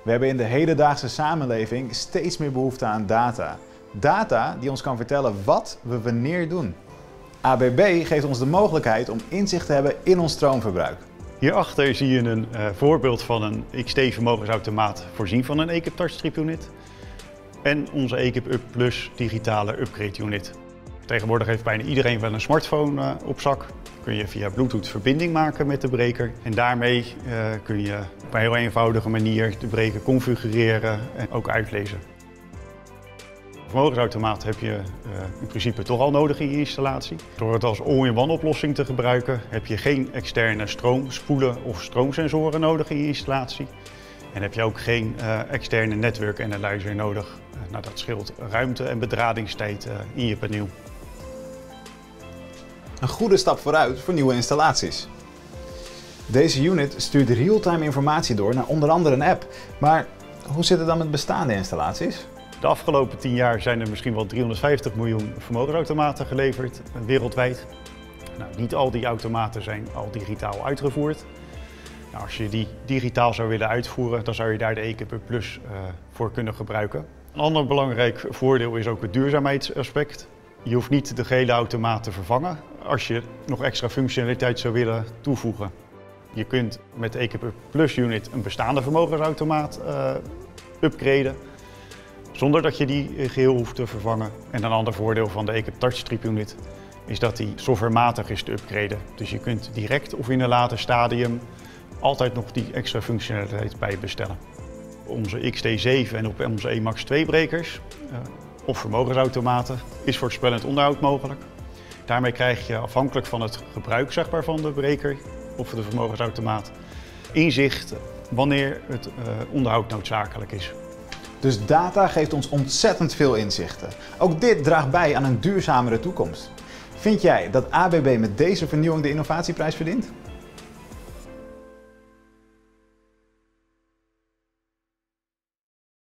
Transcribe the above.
We hebben in de hedendaagse samenleving steeds meer behoefte aan data. Data die ons kan vertellen wat we wanneer doen. ABB geeft ons de mogelijkheid om inzicht te hebben in ons stroomverbruik. Hierachter zie je een voorbeeld van een XT-vermogensautomaat voorzien van een ECIP touchstrip unit. En onze ECIP Up Plus digitale upgrade unit. Tegenwoordig heeft bijna iedereen wel een smartphone op zak. Kun je via Bluetooth verbinding maken met de breker. En daarmee kun je op een heel eenvoudige manier de breker configureren en ook uitlezen. Een vermogensautomaat heb je in principe toch al nodig in je installatie. Door het als all-in-one oplossing te gebruiken heb je geen externe stroomspoelen of stroomsensoren nodig in je installatie. En heb je ook geen externe network analyzer nodig. Nou, dat scheelt ruimte en bedradingstijd in je paneel. Een goede stap vooruit voor nieuwe installaties. Deze unit stuurt real-time informatie door naar onder andere een app. Maar hoe zit het dan met bestaande installaties? De afgelopen 10 jaar zijn er misschien wel 350 miljoen vermogensautomaten geleverd wereldwijd. Nou, niet al die automaten zijn al digitaal uitgevoerd. Nou, als je die digitaal zou willen uitvoeren, dan zou je daar de ECIP Up Plus voor kunnen gebruiken. Een ander belangrijk voordeel is ook het duurzaamheidsaspect. Je hoeft niet de gehele automaat te vervangen als je nog extra functionaliteit zou willen toevoegen. Je kunt met de ECIP Up Plus unit een bestaande vermogensautomaat upgraden, zonder dat je die geheel hoeft te vervangen. En een ander voordeel van de ECIP touchstrip unit is dat die softwarematig is te upgraden. Dus je kunt direct of in een later stadium altijd nog die extra functionaliteit bij bestellen. Onze XT7 en op onze Emax 2 brekers of vermogensautomaten is voorspellend onderhoud mogelijk. Daarmee krijg je afhankelijk van het gebruik van de breker of de vermogensautomaat inzicht wanneer het onderhoud noodzakelijk is. Dus data geeft ons ontzettend veel inzichten. Ook dit draagt bij aan een duurzamere toekomst. Vind jij dat ABB met deze vernieuwing de innovatieprijs verdient?